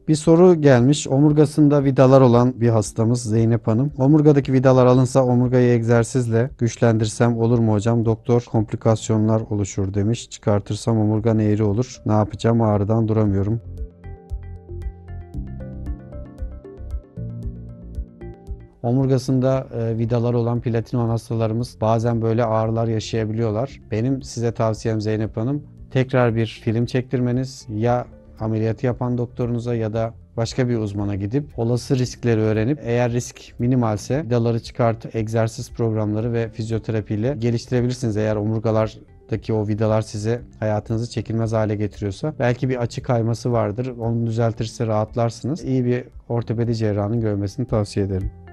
Bir soru gelmiş. Omurgasında vidalar olan bir hastamız Zeynep Hanım. Omurgadaki vidalar alınsa omurgayı egzersizle güçlendirsem olur mu hocam? Doktor komplikasyonlar oluşur demiş. Çıkartırsam omurgan eğri olur. Ne yapacağım? Ağrıdan duramıyorum. Omurgasında vidalar olan platinon hastalarımız bazen böyle ağrılar yaşayabiliyorlar. Benim size tavsiyem Zeynep Hanım, tekrar bir film çektirmeniz, ya ameliyatı yapan doktorunuza ya da başka bir uzmana gidip olası riskleri öğrenip, eğer risk minimalse vidaları çıkartıp egzersiz programları ve fizyoterapiyle geliştirebilirsiniz. Eğer omurgalardaki o vidalar size hayatınızı çekilmez hale getiriyorsa, belki bir açı kayması vardır. Onu düzeltirse rahatlarsınız. İyi bir ortopedi cerrahının görmesini tavsiye ederim.